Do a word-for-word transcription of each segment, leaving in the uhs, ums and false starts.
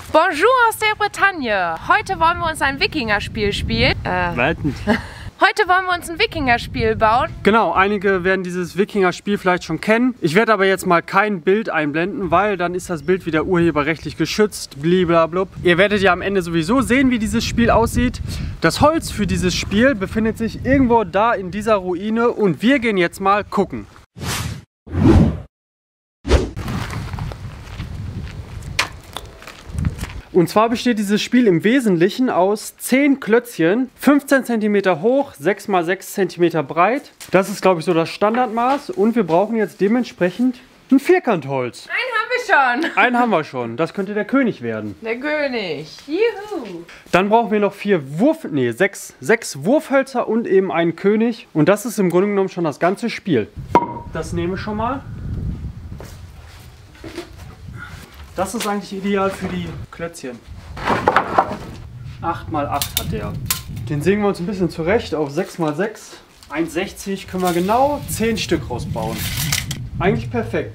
Bonjour aus der Bretagne. Heute wollen wir uns ein Wikingerspiel spielen. Äh, Warten. Heute wollen wir uns ein Wikingerspiel bauen. Genau, einige werden dieses Wikinger-Spiel vielleicht schon kennen. Ich werde aber jetzt mal kein Bild einblenden, weil dann ist das Bild wieder urheberrechtlich geschützt. Bliblablub. Ihr werdet ja am Ende sowieso sehen, wie dieses Spiel aussieht. Das Holz für dieses Spiel befindet sich irgendwo da in dieser Ruine und wir gehen jetzt mal gucken. Und zwar besteht dieses Spiel im Wesentlichen aus zehn Klötzchen, fünfzehn Zentimeter hoch, sechs mal sechs Zentimeter breit. Das ist, glaube ich, so das Standardmaß. Und wir brauchen jetzt dementsprechend ein Vierkantholz. Einen haben wir schon. Einen haben wir schon. Das könnte der König werden. Der König. Juhu. Dann brauchen wir noch vier Wurf... Nee, sechs, sechs Wurfhölzer und eben einen König. Und das ist im Grunde genommen schon das ganze Spiel. Das nehme ich schon mal. Das ist eigentlich ideal für die Klötzchen. acht mal acht hat der. Den sägen wir uns ein bisschen zurecht auf sechs mal sechs. eins Komma sechzig können wir genau zehn Stück rausbauen. Eigentlich perfekt.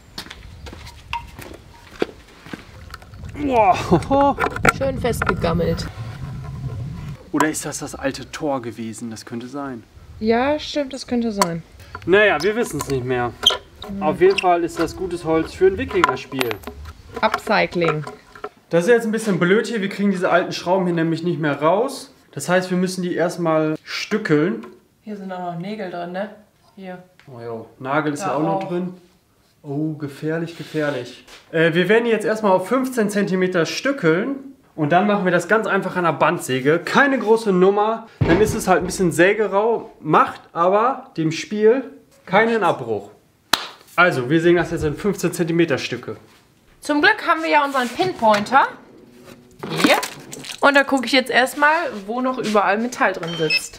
Wow. Schön festgegammelt. Oder ist das das alte Tor gewesen? Das könnte sein. Ja, stimmt, das könnte sein. Naja, wir wissen es nicht mehr. Mhm. Auf jeden Fall ist das gutes Holz für ein Wikinger-Spiel. Upcycling. Das ist jetzt ein bisschen blöd hier. Wir kriegen diese alten Schrauben hier nämlich nicht mehr raus. Das heißt, wir müssen die erstmal stückeln. Hier sind auch noch Nägel drin, ne? Hier. Oh ja, Nagel ist Da ja auch noch auch. drin. Oh, gefährlich, gefährlich. Äh, wir werden die jetzt erstmal auf fünfzehn Zentimeter stückeln. Und dann machen wir das ganz einfach an der Bandsäge. Keine große Nummer. Dann ist es halt ein bisschen sägerau. Macht aber dem Spiel keinen Abbruch. Also, wir sägen das jetzt in fünfzehn Zentimeter Stücke. Zum Glück haben wir ja unseren Pinpointer. Hier. Und da gucke ich jetzt erstmal, wo noch überall Metall drin sitzt.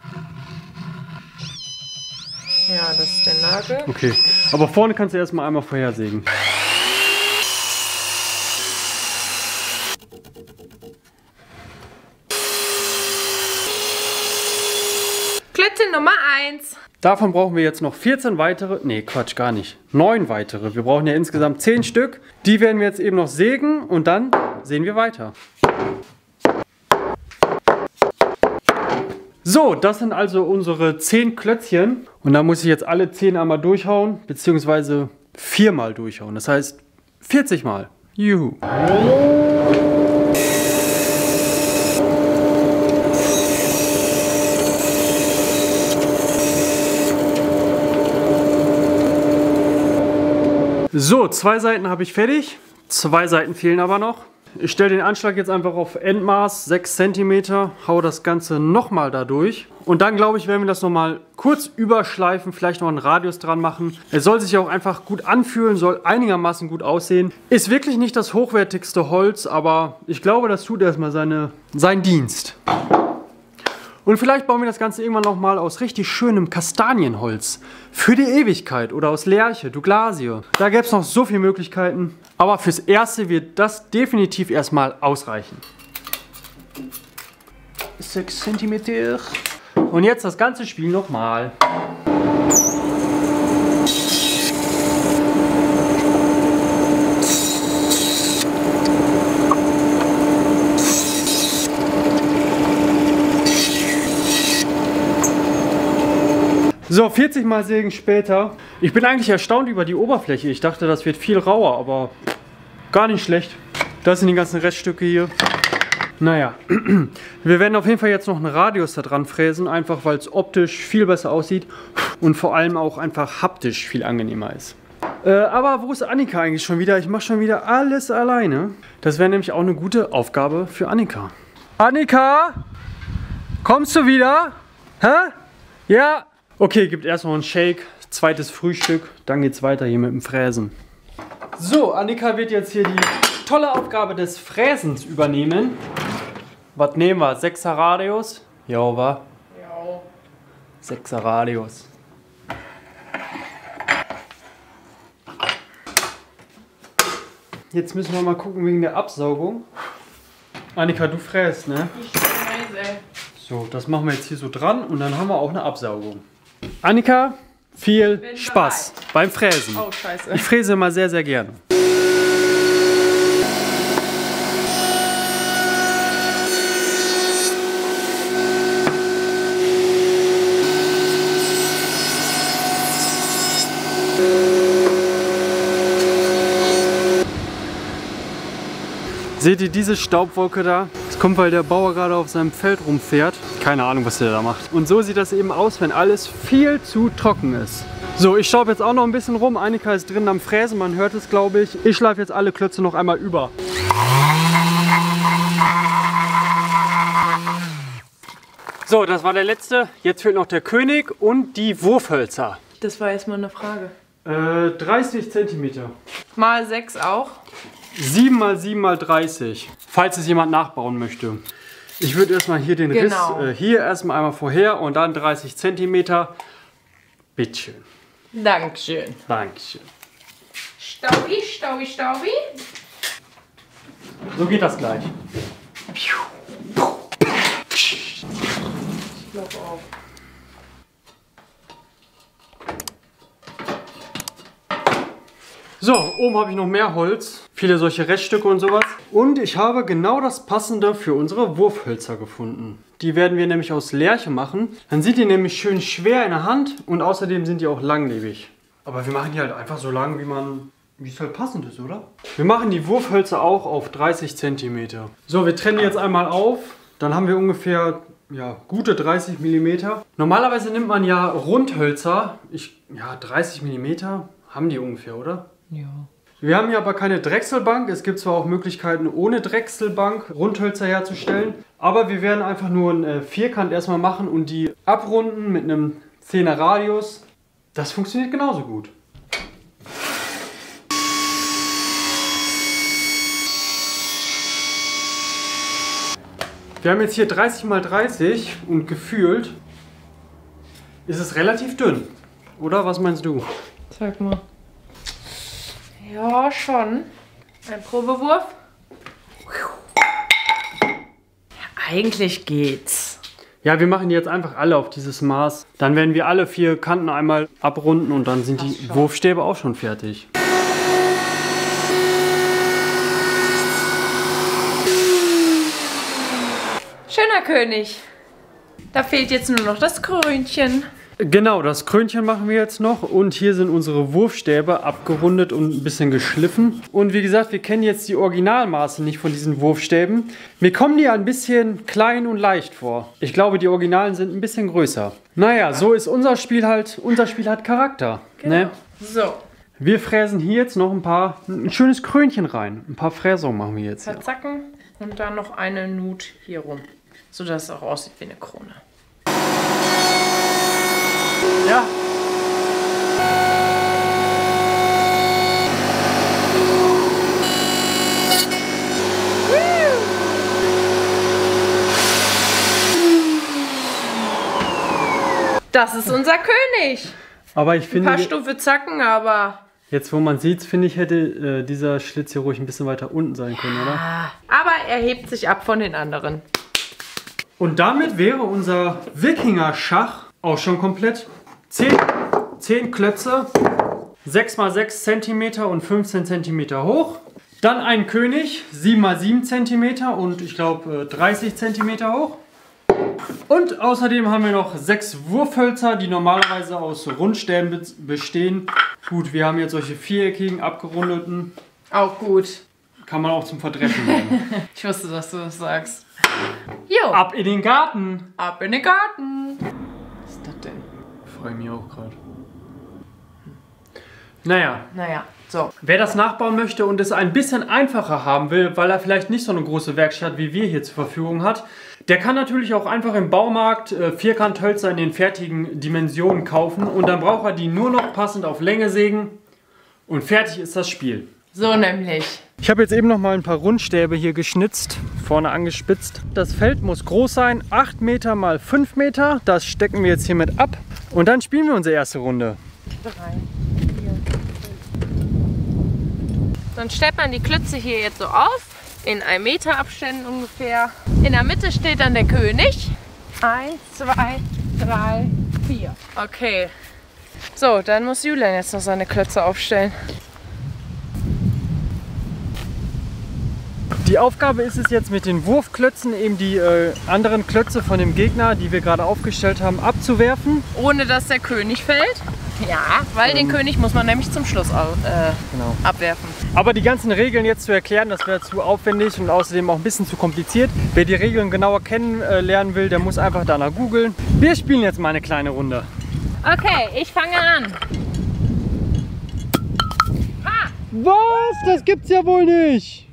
Ja, das ist der Nagel. Okay, aber vorne kannst du erstmal einmal vorhersägen. Klötzchen Nummer eins. Davon brauchen wir jetzt noch vierzehn weitere, nee Quatsch, gar nicht, neun weitere. Wir brauchen ja insgesamt zehn Stück. Die werden wir jetzt eben noch sägen und dann sehen wir weiter. So, das sind also unsere zehn Klötzchen. Und da muss ich jetzt alle zehn einmal durchhauen, beziehungsweise viermal durchhauen. Das heißt vierzig Mal. Juhu. So, zwei Seiten habe ich fertig. Zwei Seiten fehlen aber noch. Ich stelle den Anschlag jetzt einfach auf Endmaß, sechs Zentimeter, hau das Ganze nochmal da durch. Und dann, glaube ich, werden wir das nochmal kurz überschleifen, vielleicht noch einen Radius dran machen. Es soll sich auch einfach gut anfühlen, soll einigermaßen gut aussehen. Ist wirklich nicht das hochwertigste Holz, aber ich glaube, das tut erstmal seine, seinen Dienst. Und vielleicht bauen wir das Ganze irgendwann nochmal aus richtig schönem Kastanienholz. Für die Ewigkeit. Oder aus Lärche, Douglasie. Da gäbe es noch so viele Möglichkeiten. Aber fürs Erste wird das definitiv erstmal ausreichen. sechs Zentimeter. Und jetzt das ganze Spiel nochmal. So, vierzig Mal sägen später. Ich bin eigentlich erstaunt über die Oberfläche. Ich dachte, das wird viel rauer, aber gar nicht schlecht. Das sind die ganzen Reststücke hier. Naja, wir werden auf jeden Fall jetzt noch einen Radius da dran fräsen, einfach weil es optisch viel besser aussieht und vor allem auch einfach haptisch viel angenehmer ist. Äh, aber wo ist Annika eigentlich schon wieder? Ich mache schon wieder alles alleine. Das wäre nämlich auch eine gute Aufgabe für Annika. Annika, kommst du wieder? Hä? Ja. Okay, gibt erst noch einen Shake, zweites Frühstück, dann geht's weiter hier mit dem Fräsen. So, Annika wird jetzt hier die tolle Aufgabe des Fräsens übernehmen. Was nehmen wir? sechser Radius? Jo, wa? Jo. sechser Radius. Jetzt müssen wir mal gucken wegen der Absaugung. Annika, du fräst, ne? Ich fräse. So, das machen wir jetzt hier so dran und dann haben wir auch eine Absaugung. Annika, viel Bin Spaß dabei. beim Fräsen. Oh, scheiße. Ich fräse immer sehr, sehr gerne. Seht ihr diese Staubwolke da? Das kommt, weil der Bauer gerade auf seinem Feld rumfährt. Keine Ahnung, was der da macht. Und so sieht das eben aus, wenn alles viel zu trocken ist. So, ich staub jetzt auch noch ein bisschen rum. Annika ist drin am Fräsen, man hört es, glaube ich. Ich schleife jetzt alle Klötze noch einmal über. So, das war der letzte. Jetzt fehlt noch der König und die Wurfhölzer. Das war erstmal eine Frage. Äh, dreißig Zentimeter. Mal sechs auch. sieben mal sieben mal dreißig. Falls es jemand nachbauen möchte. Ich würde erstmal hier den Genau. Riss, äh, hier erstmal einmal vorher und dann dreißig Zentimeter. Bitteschön. Dankeschön. Dankeschön. Staubi, Staubi, Staubi. So geht das gleich. Ich glaube auch. So, oben habe ich noch mehr Holz. Viele solche Reststücke und sowas. Und ich habe genau das Passende für unsere Wurfhölzer gefunden. Die werden wir nämlich aus Lärche machen. Dann sind die nämlich schön schwer in der Hand und außerdem sind die auch langlebig. Aber wir machen die halt einfach so lang, wie man, wie es halt passend ist, oder? Wir machen die Wurfhölzer auch auf dreißig Zentimeter. So, wir trennen die jetzt einmal auf. Dann haben wir ungefähr, ja, gute dreißig Millimeter. Normalerweise nimmt man ja Rundhölzer. Ich, ja, dreißig Millimeter haben die ungefähr, oder? Ja. Wir haben hier aber keine Drechselbank. Es gibt zwar auch Möglichkeiten, ohne Drechselbank Rundhölzer herzustellen. Aber wir werden einfach nur einen Vierkant erstmal machen und die abrunden mit einem zehner Radius. Das funktioniert genauso gut. Wir haben jetzt hier dreißig mal dreißig und gefühlt ist es relativ dünn. Oder was meinst du? Sag mal. Ja, schon. Ein Probewurf. Ja, eigentlich geht's. Ja, wir machen die jetzt einfach alle auf dieses Maß. Dann werden wir alle vier Kanten einmal abrunden und dann sind die Wurfstäbe auch schon fertig. Schöner König. Da fehlt jetzt nur noch das Krönchen. Genau, das Krönchen machen wir jetzt noch und hier sind unsere Wurfstäbe abgerundet und ein bisschen geschliffen. Und wie gesagt, wir kennen jetzt die Originalmaße nicht von diesen Wurfstäben. Mir kommen die ein bisschen klein und leicht vor. Ich glaube, die Originalen sind ein bisschen größer. Naja, so ist unser Spiel halt, unser Spiel hat Charakter. Genau. Ne? So. Wir fräsen hier jetzt noch ein paar, ein schönes Krönchen rein. Ein paar Fräsungen machen wir jetzt. Verzacken und dann noch eine Nut hier rum. Sodass es auch aussieht wie eine Krone. Ja. Das ist unser König. Aber ich Ein finde, paar Stufe zacken, aber... jetzt wo man sieht, finde ich, hätte äh, dieser Schlitz hier ruhig ein bisschen weiter unten sein können, oder? Ah, aber er hebt sich ab von den anderen. Und damit wäre unser Wikinger-Schach auch schon komplett. zehn Klötze, sechs mal sechs Zentimeter und fünfzehn Zentimeter hoch. Dann ein König, sieben mal sieben Zentimeter und ich glaube dreißig Zentimeter hoch. Und außerdem haben wir noch sechs Wurfhölzer, die normalerweise aus Rundstäben bestehen. Gut, wir haben jetzt solche viereckigen, abgerundeten. Auch gut. Kann man auch zum Verdreschen nehmen. Ich wusste, dass du das sagst. Jo. Ab in den Garten! Ab in den Garten. Was ist das denn? Ich freue mich auch gerade. Naja, Naja, so. wer das nachbauen möchte und es ein bisschen einfacher haben will, weil er vielleicht nicht so eine große Werkstatt wie wir hier zur Verfügung hat, der kann natürlich auch einfach im Baumarkt äh, Vierkanthölzer in den fertigen Dimensionen kaufen und dann braucht er die nur noch passend auf Länge sägen und fertig ist das Spiel. So nämlich. Ich habe jetzt eben noch mal ein paar Rundstäbe hier geschnitzt, vorne angespitzt. Das Feld muss groß sein, acht Meter mal fünf Meter. Das stecken wir jetzt hiermit ab und dann spielen wir unsere erste Runde. Drei, vier, dann stellt man die Klötze hier jetzt so auf, in ein Meter Abständen ungefähr. In der Mitte steht dann der König. Eins, zwei, drei, vier. Okay. So, dann muss Julian jetzt noch seine Klötze aufstellen. Die Aufgabe ist es jetzt mit den Wurfklötzen eben die äh, anderen Klötze von dem Gegner, die wir gerade aufgestellt haben, abzuwerfen. Ohne dass der König fällt. Ja, weil ähm. den König muss man nämlich zum Schluss äh, genau. abwerfen. Aber die ganzen Regeln jetzt zu erklären, das wäre zu aufwendig und außerdem auch ein bisschen zu kompliziert. Wer die Regeln genauer kennenlernen will, der muss einfach danach googeln. Wir spielen jetzt mal eine kleine Runde. Okay, ich fange an. Ah! Was? Das gibt's ja wohl nicht!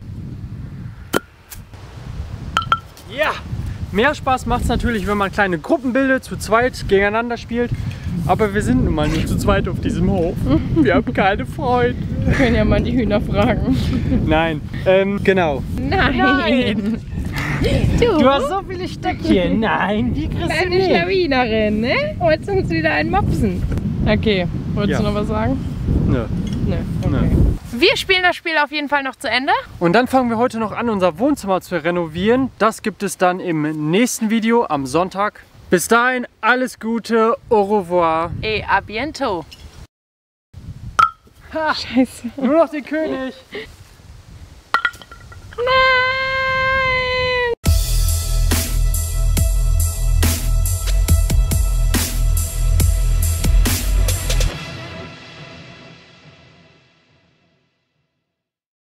Ja! Mehr Spaß macht es natürlich, wenn man kleine Gruppen bildet, zu zweit gegeneinander spielt. Aber wir sind nun mal nur zu zweit auf diesem Hof. Wir haben keine Freunde. Wir können ja mal die Hühner fragen. Nein, ähm, genau. Nein. Nein. Du, Du hast so viele Stöckchen. Nein, die kriegst du kleine nicht. Schlawinerin, ne? Wolltest du uns wieder einen mopsen? Okay, wolltest Ja. du noch was sagen? Nö. Nö, okay. Wir spielen das Spiel auf jeden Fall noch zu Ende. Und dann fangen wir heute noch an, unser Wohnzimmer zu renovieren. Das gibt es dann im nächsten Video am Sonntag. Bis dahin, alles Gute, au revoir. Et à bientôt. Ha, Scheiße. nur noch den König.